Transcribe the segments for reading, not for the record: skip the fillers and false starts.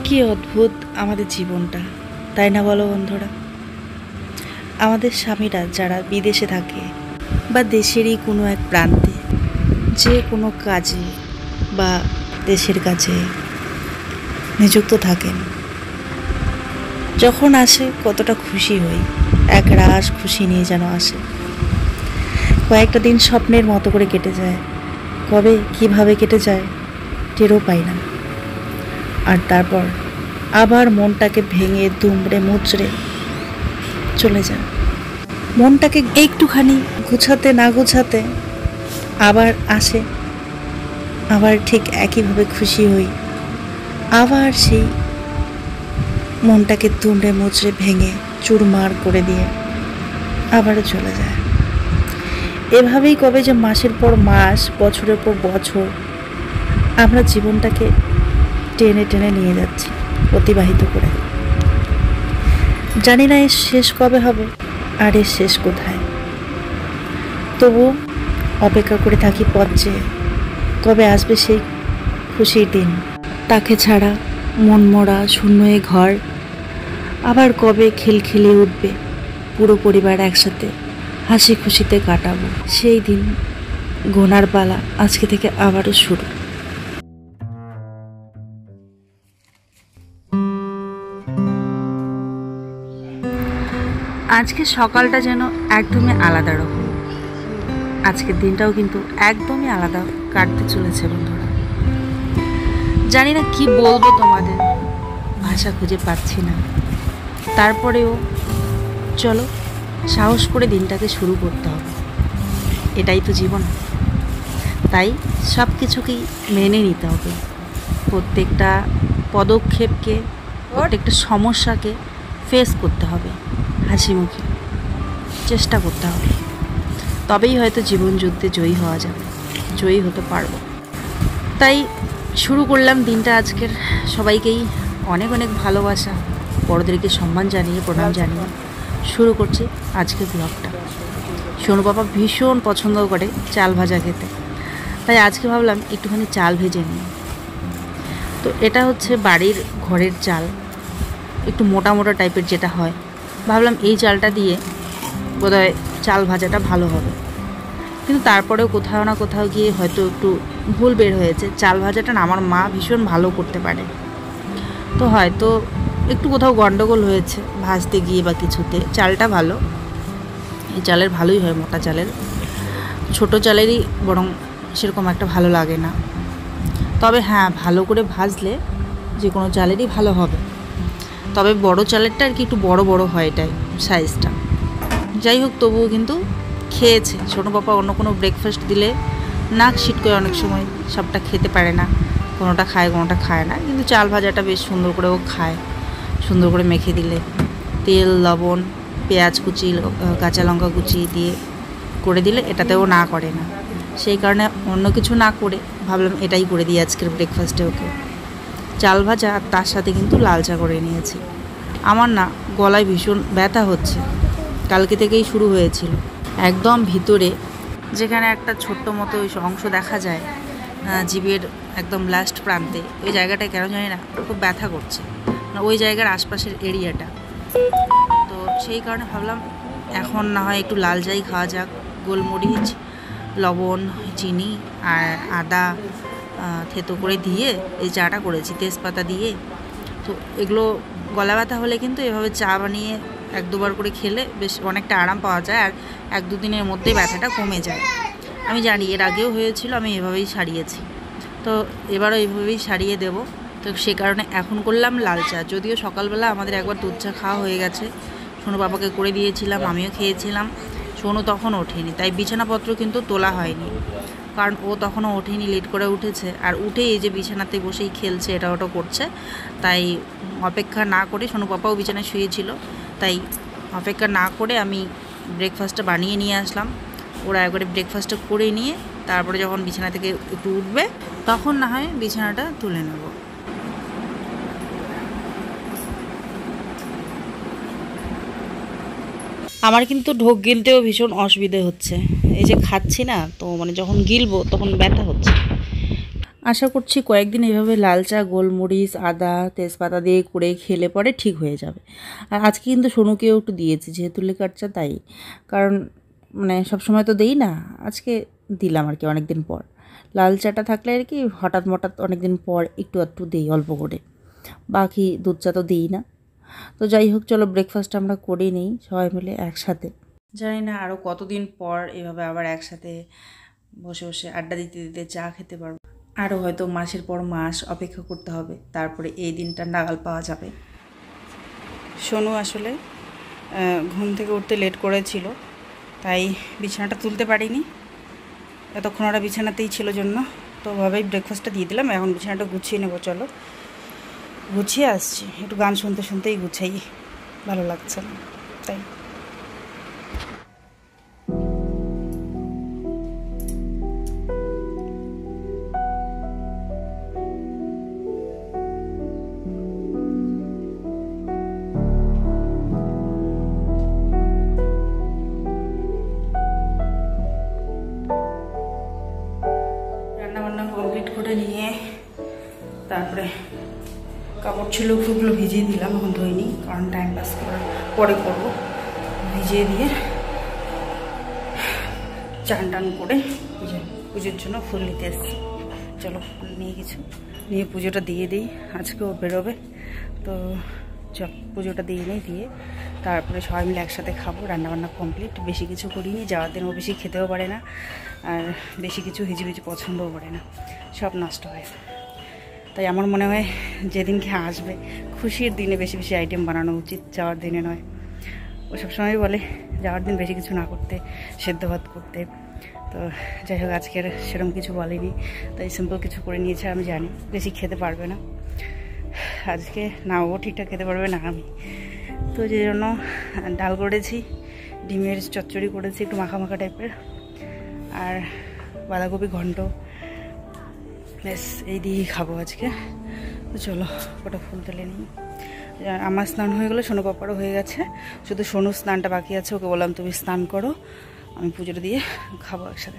কি অদ্ভুত আমাদের জীবনটা, তাই না বলো বন্ধুরা? আমাদের স্বামীরা যারা বিদেশে থাকে বা দেশেরই কোনো এক প্রান্তে যে কোনো কাজে বা দেশের কাজে নিযুক্ত থাকেন, যখন আসে কতটা খুশি হই, এক রাশ খুশি নিয়ে যেন আসে। কয়েকটা দিন স্বপ্নের মতো করে কেটে যায়, কবে কিভাবে কেটে যায় টেরও পাই না। আর তারপর আবার মনটাকে ভেঙে দুমড়ে মুচড়ে চলে যায়। মনটাকে একটুখানি গুছাতে না গুছাতে আবার আসে, আবার ঠিক একইভাবে খুশি হই, আবার সেই মনটাকে দুমড়ে মুচড়ে ভেঙে চুরমার করে দিয়ে আবারও চলে যায়। এভাবেই কবে যে মাসের পর মাস, বছরের পর বছর আমরা জীবনটাকে টেনে টেনে নিয়ে যাচ্ছি, অতিবাহিত করে। জানি না এর শেষ কবে হবে আর এর শেষ কোথায়, তবু অপেক্ষা করে থাকি পথ চেয়ে কবে আসবে সেই খুশির দিন। তাকে ছাড়া মনমরা শূন্য এ ঘর আবার কবে খিলখিলিয়ে উঠবে, পুরো পরিবার একসাথে হাসি খুশিতে কাটাবো সেই দিন। গোনার পালা আজকে থেকে আবারও শুরু। আজকে সকালটা যেন একদমই আলাদা রকম, আজকের দিনটাও কিন্তু একদমই আলাদা কাটতে চলেছে বন্ধুরা। জানি না কি বলবো তোমাদের, ভাষা খুঁজে পাচ্ছি না। তারপরেও চলো সাহস করে দিনটাকে শুরু করতে হবে, এটাই তো জীবন। তাই সব কিছুকেই মেনে নিতে হবে, প্রত্যেকটা পদক্ষেপকে, প্রত্যেকটা সমস্যাকে ফেস করতে হবে, হাসি মুখে চেষ্টা করতে হবে। তবেই হয়তো জীবন যুদ্ধে জয়ী হওয়া যাবে, জয়ী হতে পারবো। তাই শুরু করলাম দিনটা আজকের। সবাইকেই অনেক অনেক ভালোবাসা, বড়দেরকে সম্মান জানিয়ে, প্রণাম জানিয়ে শুরু করছি আজকের ব্লগটা। সোনু বাবা ভীষণ পছন্দ করে চাল ভাজা খেতে, তাই আজকে ভাবলাম একটুখানি চাল ভেজে নিই। তো এটা হচ্ছে বাড়ির ঘরের চাল, একটু মোটা মোটা টাইপের যেটা হয়। ভাবলাম এই চালটা দিয়ে বোধহয় চাল ভাজাটা ভালো হবে, কিন্তু তারপরেও কোথাও না কোথাও গিয়ে হয়তো একটু ভুল বের হয়েছে। চাল ভাজাটা না আমার মা ভীষণ ভালো করতে পারে, তো হয়তো একটু কোথাও গন্ডগোল হয়েছে ভাজতে গিয়ে বা কিছুতে। চালটা ভালো, এই চালের ভালোই হয়, মোটা চালের। ছোটো চালেরই বরং সেরকম একটা ভালো লাগে না। তবে হ্যাঁ, ভালো করে ভাজলে যে কোনো চালেরই ভালো হবে, তবে বড় চালেরটা আর কি একটু বড় বড় হয়, এটাই সাইজটা। যাই হোক, তবুও কিন্তু খেয়েছে। ছোটো পাপা অন্য কোনো ব্রেকফাস্ট দিলে নাক শিট করে অনেক সময়, সবটা খেতে পারে না, কোনোটা খায় কোনোটা খায় না। কিন্তু চাল ভাজাটা বেশ সুন্দর করে ও খায়, সুন্দর করে মেখে দিলে তেল, লবণ, পেঁয়াজ কুচি, কাঁচা লঙ্কা কুচি দিয়ে করে দিলে এটাতেও না করে না। সেই কারণে অন্য কিছু না করে ভাবলাম এটাই করে দিই আজকের ব্রেকফাস্টে ওকে। চাল ভাজা আর তার সাথে কিন্তু লাল চা করে নিয়েছি। আমার না গলায় ভীষণ ব্যথা হচ্ছে, কালকে থেকেই শুরু হয়েছিল। একদম ভিতরে যেখানে একটা ছোট্ট মতো অংশ দেখা যায় জিভের একদম লাস্ট প্রান্তে, ওই জায়গাটায় কেন জানি না খুব ব্যথা করছে, ওই জায়গার আশপাশের এরিয়াটা। তো সেই কারণে ভাবলাম এখন না হয় একটু লাল চাই খাওয়া যাক। গোলমরিচ, লবণ, চিনি আর আদা থেতো করে দিয়ে এই চাটা করেছি, তেজপাতা দিয়ে। তো এগুলো গলা ব্যথা হলে কিন্তু এভাবে চা বানিয়ে এক দুবার করে খেলে বেশ অনেকটা আরাম পাওয়া যায়, আর এক দুদিনের মধ্যেই ব্যথাটা কমে যায়। আমি জানি, এর আগেও হয়েছিল, আমি এভাবেই সারিয়েছি, তো এবারও এইভাবেই সারিয়ে দেব। তো সে কারণে এখন করলাম লাল চা। যদিও সকালবেলা আমাদের একবার দুধ চা খাওয়া হয়ে গেছে, সোনু বাবাকে করে দিয়েছিলাম, আমিও খেয়েছিলাম। সোনু তখন ওঠেনি, তাই বিছানাপত্র কিন্তু তোলা হয়নি, কারণ ও তখনও ওঠেনি, লেট করে উঠেছে। আর উঠে এই যে বিছানাতে বসেই খেলছে, এটা ওটা করছে। তাই অপেক্ষা না করে, সোনু পাপাও বিছানায় শুয়েছিল, তাই অপেক্ষা না করে আমি ব্রেকফাস্টটা বানিয়ে নিয়ে আসলাম। ওরা একবারে ব্রেকফাস্টটা করে নিয়ে তারপরে যখন বিছানা থেকে একটু উঠবে তখন না হয় বিছানাটা তুলে নেব। আমার কিন্তু ঢোক গিলতেও ভীষণ অসুবিধে হচ্ছে, এই যে খাচ্ছি না, তো মানে যখন গিলবো তখন ব্যথা হচ্ছে। আশা করছি কয়েকদিন এভাবে লাল চা, গোলমরিচ, আদা, তেজপাতা দিয়ে করে খেলে পরে ঠিক হয়ে যাবে। আর আজকে কিন্তু সোনুকেও একটু দিয়েছি, যেহেতু লিকার চা তাই। কারণ মানে সবসময় তো দেই না, আজকে দিলাম আর কি অনেক দিন পর। লাল চাটা থাকলে আর কি হঠাৎ অনেক দিন পর একটু একটু দিই অল্প করে, বাকি দুধ চা তো দিই না। তো যাই হোক, চলো ব্রেকফাস্ট আমরা করে নিই সবাই মিলে একসাথে। জানি না আরও কতদিন পর এভাবে আবার একসাথে বসে বসে আড্ডা দিতে দিতে চা খেতে পারবো। আরও হয়তো মাসের পর মাস অপেক্ষা করতে হবে, তারপরে এই দিনটা নাগাল পাওয়া যাবে। সোনু আসলে ঘুম থেকে উঠতে লেট করেছিল, তাই বিছানাটা তুলতে পারিনি। এতক্ষণ ওরা বিছানাতেই ছিল জন্য তো ওভাবেই ব্রেকফাস্টটা দিয়ে দিলাম। এখন বিছানাটা গুছিয়ে নেবো, চলো গুছিয়ে আসছি। একটু গান শুনতে শুনতেই গুছাই, ভালো লাগছে না তাই। রান্নাবান্না কমপ্লিট করে নিয়ে তারপরে কাপড় ছিল ওগুলো ভিজিয়ে দিলাম, এখন ধুইনি কারণ টাইম পাস করার পরে করবো। ভিজিয়ে দিয়ে চান টান করে পুজোর জন্য ফুল নিতে এসেছি। চলো ফুল নিয়ে নিয়ে পুজোটা দিয়ে দিই, আজকেও বেরোবে তো চল পুজোটা দিয়ে নিই, দিয়ে তারপরে সবাই মিলে একসাথে খাবো। রান্নাবান্না কমপ্লিট, বেশি কিছু করিনি, যাওয়ার দিন ও বেশি খেতেও পারে না, আর বেশি কিছু হিজিবিজি পছন্দও করে না, সব নষ্ট হয়। তাই আমার মনে হয় যেদিনকে আসবে খুশির দিনে বেশি বেশি আইটেম বানানো উচিত, যাওয়ার দিনে নয়। ও সবসময় বলে যাওয়ার দিন বেশি কিছু না করতে, সেদ্ধ ভাত করতে। তো যাই হোক আজকের সেরকম কিছু বলেনি, তাই সিম্পল কিছু করে নিয়েছে। আমি জানি বেশি খেতে পারবে না আজকে, না ও ঠিকঠাক খেতে পারবে না আমি। তো যে জন্য ডাল করেছি, ডিমের চচ্চড়ি করেছি একটু মাখা মাখা টাইপের, আর বাঁধাকপি ঘন্ট, ব্যাস এই দিয়েই খাবো আজকে। তো চলো ওটা ফুল তুলে নিই। আমার স্নান হয়ে গেলো, সোনু পাপারও হয়ে গেছে, শুধু সোনুর স্নানটা বাকি আছে। ওকে বললাম তুমি স্নান করো, আমি পুজোটা দিয়ে খাবো একসাথে।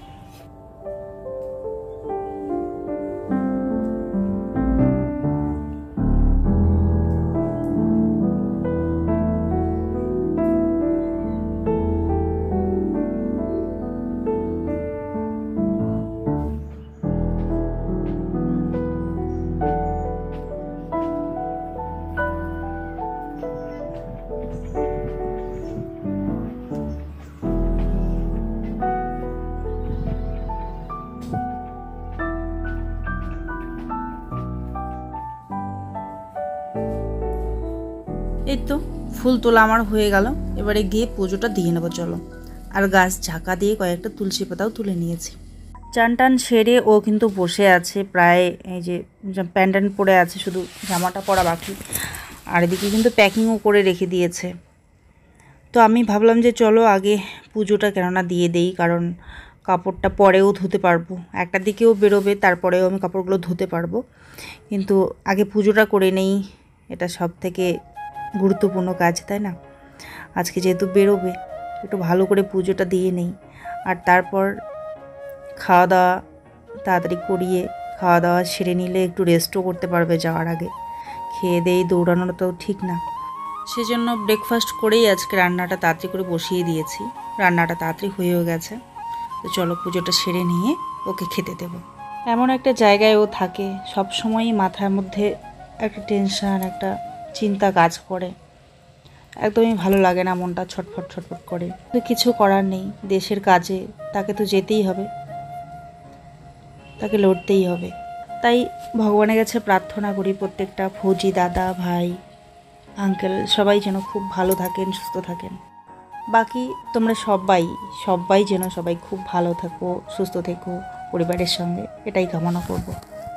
এই তো ফুল তোলা আমার হয়ে গেল, এবারে গিয়ে পুজোটা দিয়ে নেবো চলো। আর গাছ ঝাঁকা দিয়ে কয়েকটা তুলসী পাতাও তুলে নিয়েছি। চান টান সেরে ও কিন্তু বসে আছে প্রায়, এই যে প্যান্ট পরে আছে, শুধু জামাটা পরা বাকি। আর এদিকে কিন্তু প্যাকিংও করে রেখে দিয়েছে। তো আমি ভাবলাম যে চলো আগে পুজোটা কেননা দিয়ে দেই, কারণ কাপড়টা পরেও ধুতে পারবো, একটা দিকেও বেরোবে তারপরেও আমি কাপড়গুলো ধুতে পারবো। কিন্তু আগে পুজোটা করে নেই, এটা সব থেকে গুরুত্বপূর্ণ কাজ, তাই না? আজকে যেহেতু বেরোবে একটু ভালো করে পুজোটা দিয়ে নেই। আর তারপর খাওয়া দাওয়া তাড়াতাড়ি করিয়ে খাওয়া দাওয়া সেরে নিলে একটু রেস্টও করতে পারবে যাওয়ার আগে। খেয়ে দিয়ে দৌড়ানোটা তো ঠিক না, সেজন্য ব্রেকফাস্ট করেই আজকে রান্নাটা তাড়াতাড়ি করে বসিয়ে দিয়েছি। রান্নাটা তাড়াতাড়ি হয়েও গেছে। তো চলো পুজোটা সেরে নিয়ে ওকে খেতে দেব। এমন একটা জায়গায় ও থাকে, সব সময়ই মাথার মধ্যে একটা টেনশান, একটা চিন্তা কাজ করে, একদমই ভালো লাগে না, মনটা ছটফট ছটফট করে। তো কিছু করার নেই, দেশের কাজে তাকে তো যেতেই হবে, তাকে লড়তেই হবে। তাই ভগবানের কাছে প্রার্থনা করি প্রত্যেকটা ফৌজি দাদা, ভাই, আঙ্কেল সবাই যেন খুব ভালো থাকেন, সুস্থ থাকেন। বাকি তোমরা সবাই যেন সবাই খুব ভালো থাকো, সুস্থ থেকো পরিবারের সঙ্গে, এটাই কামনা করব।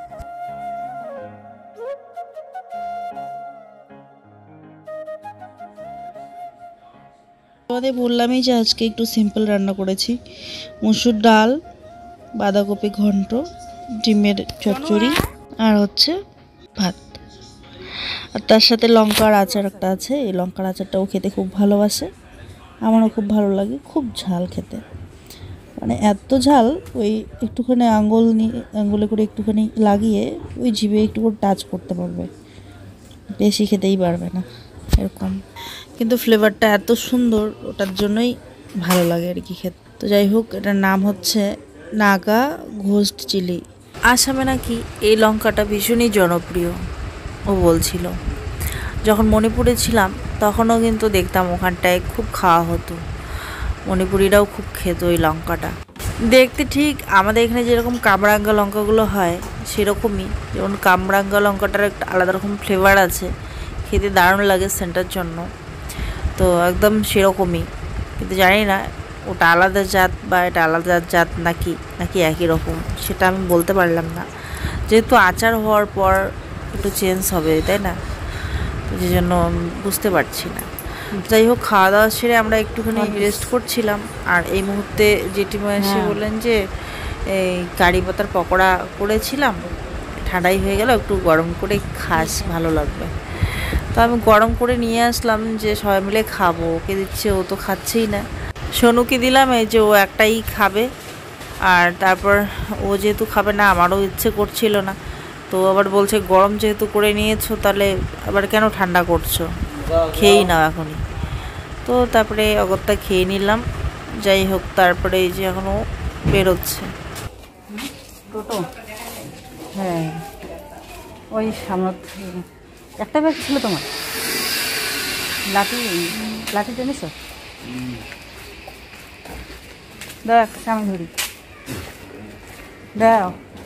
তোমাদের বললামই যে আজকে একটু সিম্পল রান্না করেছি, মুসুর ডাল, বাঁধাকপি ঘন্ট, ডিমের চচ্চড়ি, আর হচ্ছে ভাত। আর তার সাথে লঙ্কার আচার একটা আছে, এই লঙ্কার আচারটাও খেতে খুব ভালোবাসে, আমারও খুব ভালো লাগে, খুব ঝাল খেতে। মানে এত ঝাল, ওই একটুখানি আঙ্গুলে করে একটুখানি লাগিয়ে ওই জিভে একটু করে টাচ করতে পারবে, বেশি খেতেই পারবে না এরকম। কিন্তু ফ্লেভারটা এত সুন্দর, ওটার জন্যই ভালো লাগে আর কি খেতে। তো যাই হোক, এটার নাম হচ্ছে নাগা ঘোস্ট চিলি। আসামে নাকি এই লঙ্কাটা ভীষণই জনপ্রিয় ও বলছিল। যখন মণিপুরে ছিলাম তখনও কিন্তু দেখতাম ওখানটায় খুব খাওয়া হতো, মণিপুরিরাও খুব খেত ওই লঙ্কাটা। দেখতে ঠিক আমাদের এখানে যেরকম কামরাঙ্গা লঙ্কাগুলো হয় সেরকমই, যেমন কামরাঙ্গা লঙ্কাটার একটা আলাদা রকম ফ্লেভার আছে, খেতে দারুণ লাগে সেন্টার জন্য, তো একদম সেরকমই। কিন্তু জানি না ওটা আলাদা জাত বা এটা আলাদা জাত নাকি একই রকম, সেটা আমি বলতে পারলাম না, যেহেতু আচার হওয়ার পর একটু চেঞ্জ হবে তাই না, তো যে জন্য বুঝতে পারছি না। যাই হোক, খাওয়া দাওয়া সেরে আমরা একটুখানি রেস্ট করছিলাম, আর এই মুহূর্তে জেঠিমা এসে বললেন যে এই কারি পাতার পকোড়া করেছিলাম, ঠান্ডাই হয়ে গেল, একটু গরম করে খাস, ভালো লাগবে। তো আমি গরম করে নিয়ে আসলাম যে সবাই মিলে খাবো, ওকে দিচ্ছে, ও তো খাচ্ছেই না। সোনুকে দিলাম, এই যে ও একটাই খাবে, আর তারপর ও যেহেতু খাবে না, আমারও ইচ্ছে করছিল না, তো আবার বলছে গরম যেহেতু করে নিয়েছো তাহলে আবার কেন ঠান্ডা করছো, খেয়েই নাও এখনই। তো তারপরে অগত্যা খেয়ে নিলাম। যাই হোক, তারপরে এই যে এখনও বেরোচ্ছে টোটো। হ্যাঁ, ওই সামনে একটা ব্যাগ ছিল তোমার, লাঠি টেনেছ, দেখ সামনে ধরি, দাও।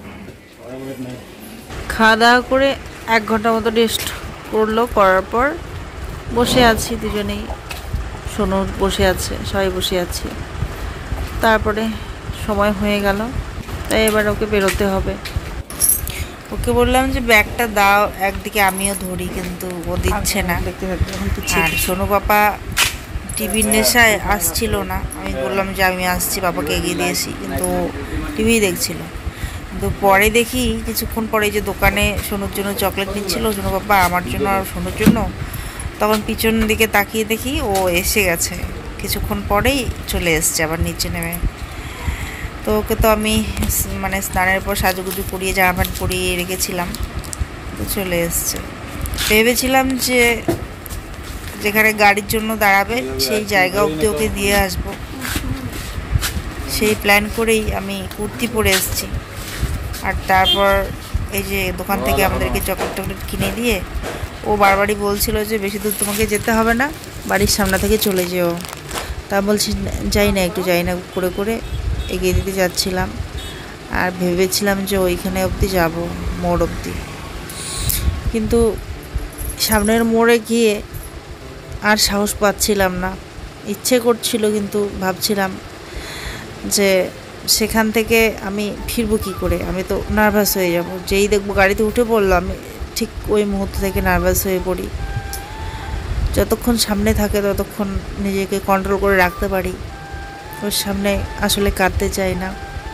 খাওয়া দাওয়া করে 1 ঘন্টা মতো রেস্ট করলো, করার পর বসে আছি দুজনেই, সোনু বসে আছে, সবাই বসে আছি। তারপরে সময় হয়ে গেল, তাই এবার ওকে বেরোতে হবে। ওকে বললাম যে ব্যাগটা দাও, একদিকে আমিও ধরি, কিন্তু ও দিচ্ছে না। আর সোনু পাপা টিভির নেশায় আসছিল না, আমি বললাম যে আমি আসছি, পাপাকে এগিয়ে দিয়েছি, কিন্তু টিভি দেখছিল। কিন্তু পরে দেখি কিছুক্ষণ পরে যে দোকানে সোনুর জন্য চকলেট নিচ্ছিল সোনু পাপা, আমার জন্য আর সোনুর জন্য, তখন পিছন দিকে তাকিয়ে দেখি ও এসে গেছে, কিছুক্ষণ পরেই চলে এসছে আবার নিচে নেমে। তো ওকে তো আমি মানে স্নানের পর সাজুগুজু করিয়ে জামা প্যান্ট পরিয়ে রেখেছিলাম, তো চলে এসছে। ভেবেছিলাম যে যেখানে গাড়ির জন্য দাঁড়াবে সেই জায়গা অবধি ওকে দিয়ে আসবো, সেই প্ল্যান করেই আমি কুর্তি পরে এসেছি। আর তারপর এই যে দোকান থেকে আমাদেরকে চকলেট টকলেট কিনে দিয়ে ও বারবারই বলছিল যে বেশি দূর তোমাকে যেতে হবে না, বাড়ির সামনে থেকে চলে যেও। তা বলছি যাই না, একটু যাই না করে করে এগিয়ে দিতে যাচ্ছিলাম, আর ভেবেছিলাম যে ওইখানে অবধি যাব, মোড় অবধি। কিন্তু সামনের মোড়ে গিয়ে আর সাহস পাচ্ছিলাম না, ইচ্ছে করছিল, কিন্তু ভাবছিলাম যে সেখান থেকে আমি ফিরবো কী করে, আমি তো নার্ভাস হয়ে যাব, যেই দেখবো গাড়িতে উঠে পড়লাম আমি ঠিক ওই মুহূর্ত থেকে নার্ভাস হয়ে পড়ি। যতক্ষণ সামনে থাকে ততক্ষণ নিজেকে কন্ট্রোল করে রাখতে পারি, ওর সামনে আসলে কাঁদতে চাই না।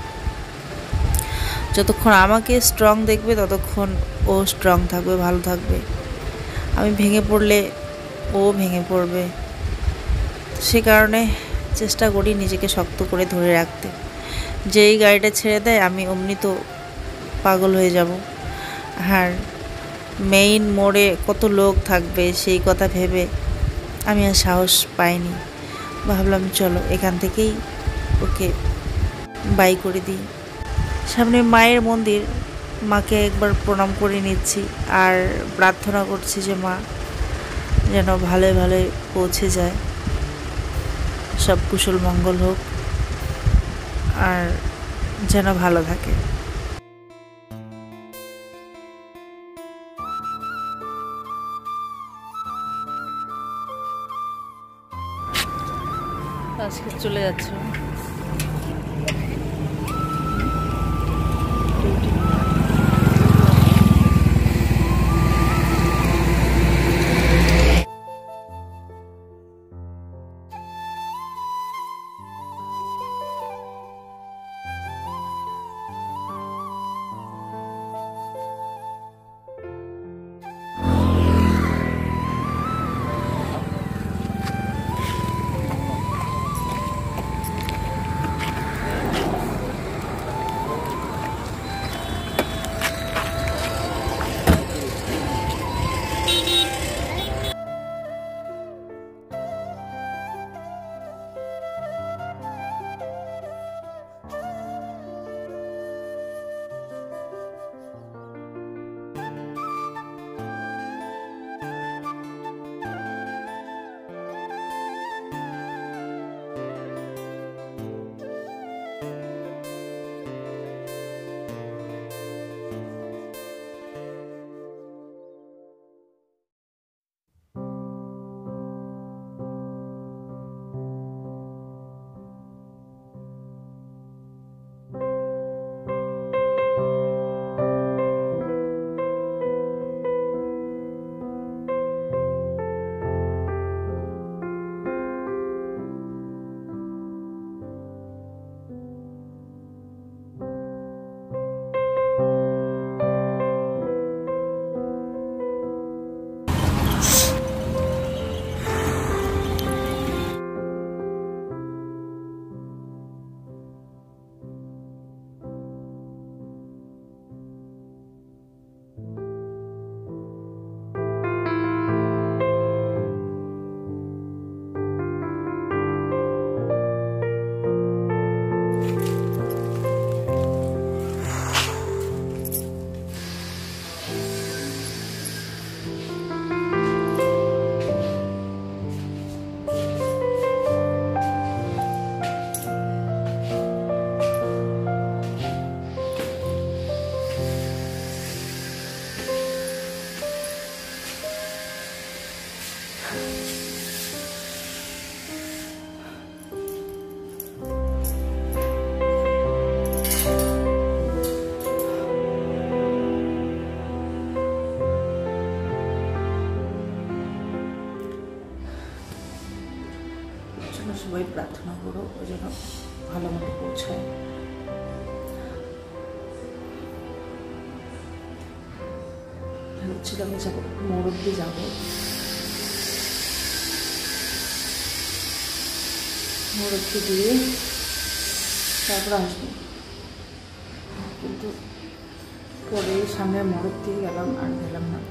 যতক্ষণ আমাকে স্ট্রং দেখবে ততক্ষণ ও স্ট্রং থাকবে, ভালো থাকবে। আমি ভেঙে পড়লে ও ভেঙে পড়বে, সে কারণে চেষ্টা করি নিজেকে শক্ত করে ধরে রাখতে। যেই গাড়িটা ছেড়ে দেয় আমি অমনি তো পাগল হয়ে যাব। আর মেইন মোড়ে কত লোক থাকবে সেই কথা ভেবে আমি আর সাহস পাইনি, ভাবলাম চলো এখান থেকেই ওকে বাই করে দিই। সামনে মায়ের মন্দির, মাকে একবার প্রণাম করে নিচ্ছি, আর প্রার্থনা করছি যে মা যেন ভালোই ভালোই পৌঁছে যায়, সব কুশল মঙ্গল হোক, আর যেন ভালো থাকে। আজকে চলে যাচ্ছে। সবাই প্রার্থনা করো ওই জন্য ভালো মতো পৌঁছায়। ভাবছিলাম আমি যাবো, মোড় অব্দি যাবো, মোড় অব্দি দিয়ে তারপর আসবো, কিন্তু পরে সামনে মোড় দিয়ে গেলাম আর গেলাম না।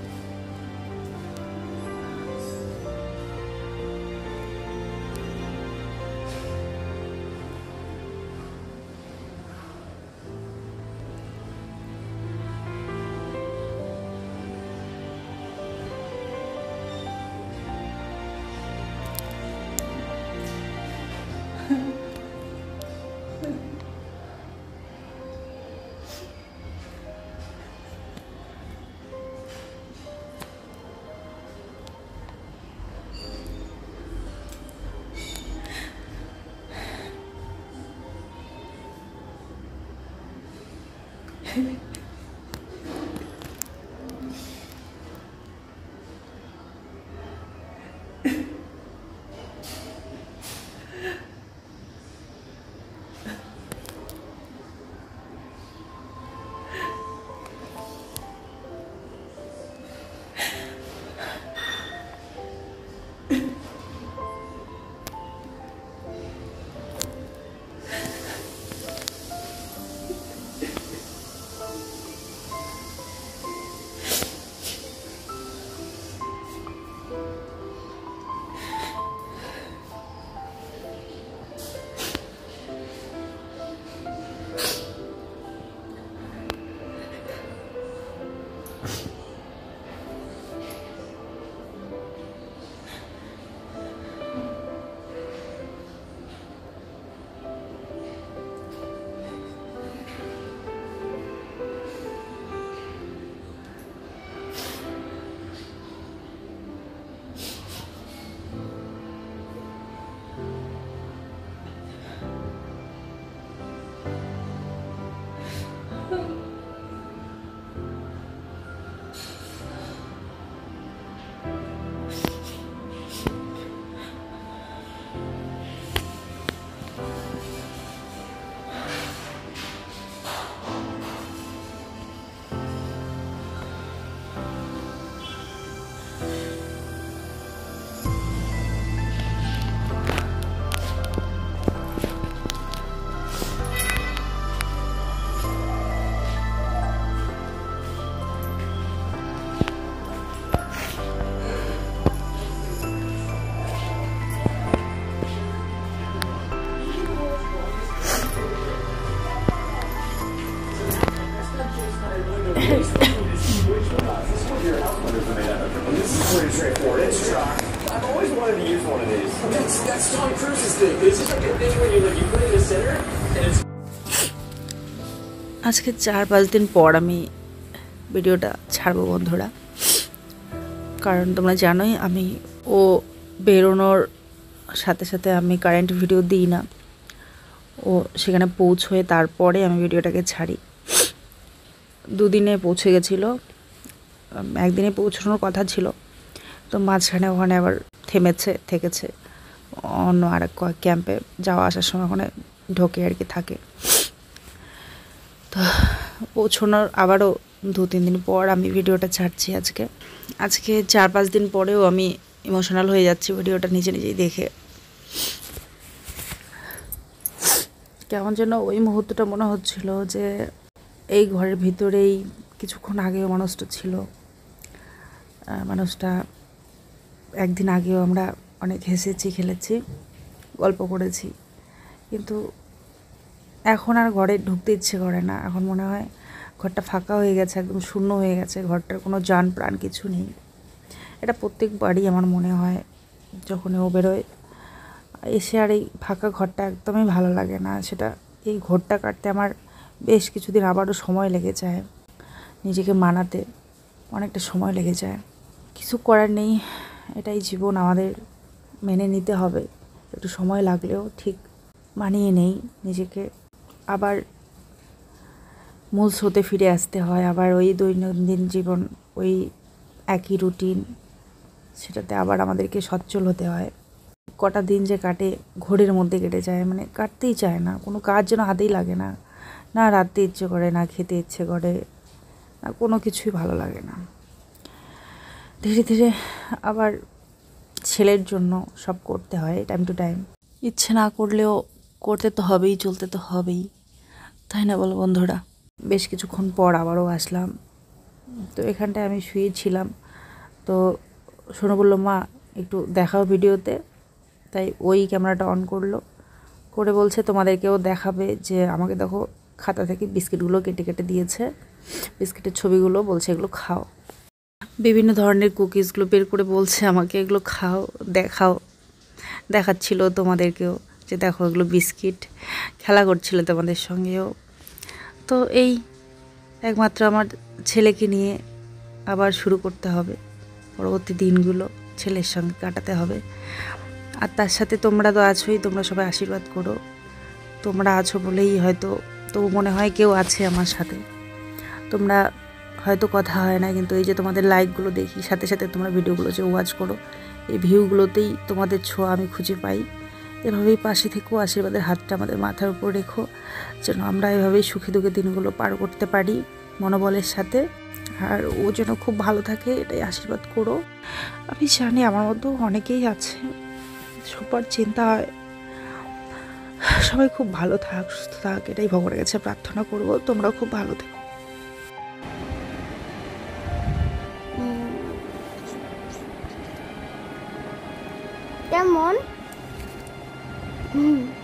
Pretty straightforward. It's chalk. I've always wanted to use one of these. That's Tom Cruise's thing. It's just like a thing where you put it in the center and it's. আজকে 4-5 দিন পর আমি ভিডিওটা ছাড়বো বন্ধুরা, কারণ তোমরা জানোই আমি ও বেরোনোর সাথে সাথে আমি কারেন্ট ভিডিও দিই না, ও সেখানে পৌঁছয়ে তারপরে আমি ভিডিওটাকে ছাড়ি। 2 দিনে পৌঁছে গেছিলো, একদিনে পৌঁছানোর কথা ছিল, তো মাঝখানে ওখানে আবার থেকেছে অন্য আরেক ক্যাম্পে যাওয়া আসার সময় ওখানে ঢোকে আর কি থাকে। তো পৌঁছানোর আবারও 2-3 দিন পর আমি ভিডিওটা ছাড়ছি। আজকে 4-5 দিন পরেও আমি ইমোশনাল হয়ে যাচ্ছি ভিডিওটা নিজেই দেখে। কেমন যেন ওই মুহূর্তটা মনে হচ্ছিল যে এই ঘরের ভিতরেই কিছুক্ষণ আগেও মানুষটা ছিল, মানুষটা একদিন আগেও আমরা অনেক হেসেছি, খেলেছি, গল্প করেছি, কিন্তু এখন আর ঘরে ঢুকতে ইচ্ছে করে না। এখন মনে হয় ঘরটা ফাঁকা হয়ে গেছে, একদম শূন্য হয়ে গেছে, ঘরটার কোনো যান প্রাণ কিছু নেই। এটা প্রত্যেকবারই আমার মনে হয় যখন ও বেরোয়, এসে আর এই ফাঁকা ঘরটা একদমই ভালো লাগে না। সেটা এই ঘরটা কাটতে আমার বেশ কিছুদিন আবারও সময় লেগে যায়, নিজেকে মানাতে অনেকটা সময় লেগে যায়। কিছু করার নেই, এটাই জীবন, আমাদের মেনে নিতে হবে। একটু সময় লাগলেও ঠিক মানিয়ে নেই নিজেকে, আবার মূল স্রোতে ফিরে আসতে হয়, আবার ওই দৈনন্দিন জীবন, ওই একই রুটিন, সেটাতে আবার আমাদেরকে সচ্ছল হতে হয়। কটা দিন যে কাটে ঘড়ির মধ্যে কেটে যায়, মানে কাটতেই চায় না, কোনো কাজ যেন হাতেই লাগে না, না রাঁধতে ইচ্ছে করে, না খেতে ইচ্ছে করে, না কোনো কিছুই ভালো লাগে না। ধীরে ধীরে আবার ছেলের জন্য সব করতে হয় টাইম টু টাইম, ইচ্ছে না করলেও করতে তো হবেই, চলতে তো হবেই, তাই না বলো বন্ধুরা? বেশ কিছুক্ষণ পর আবারও আসলাম, তো এখানটায় আমি শুয়েছিলাম, তো শোনো বললো মা একটু দেখাও ভিডিওতে, তাই ওই ক্যামেরাটা অন করলো, করে বলছে তোমাদেরকেও দেখাবে, যে আমাকে দেখো খাতা থেকে বিস্কিটগুলো কেটে কেটে দিয়েছে, বিস্কিটের ছবিগুলো, বলছে এগুলো খাও, বিভিন্ন ধরনের কুকিজগুলো বের করে বলছে আমাকে এগুলো খাও, দেখাও, দেখাচ্ছিল তোমাদেরকেও যে দেখো এগুলো বিস্কিট, খেলা করছিল তোমাদের সঙ্গেও। তো এই একমাত্র আমার ছেলেকে নিয়ে আবার শুরু করতে হবে, পরবর্তী দিনগুলো ছেলের সঙ্গে কাটাতে হবে। আর তার সাথে তোমরা তো আছোই, তোমরা সবাই আশীর্বাদ করো, তোমরা আছো বলেই হয়তো তবু মনে হয় কেউ আছে আমার সাথে। তোমরা হয়তো কথা হয় না, কিন্তু এই যে তোমাদের লাইকগুলো দেখি, সাথে সাথে তোমরা ভিডিওগুলো যে ওয়াচ করো, এই ভিউগুলোতেই তোমাদের ছোঁয়া আমি খুঁজে পাই। এভাবেই পাশে থেকেও আশীর্বাদের হাতটা আমাদের মাথার উপর রেখো, যেন আমরা এভাবেই সুখে দুঃখে দিনগুলো পার করতে পারি মনোবলের সাথে। আর ও যেন খুব ভালো থাকে, এটাই আশীর্বাদ করো। আমি জানি আমার মধ্যেও অনেকেই আছে, সবার চিন্তা হয় সবাই খুব ভালো থাক, সুস্থ থাক, এটাই ভগবানের কাছে প্রার্থনা করবো। তোমরা খুব ভালো থেকো। কেমন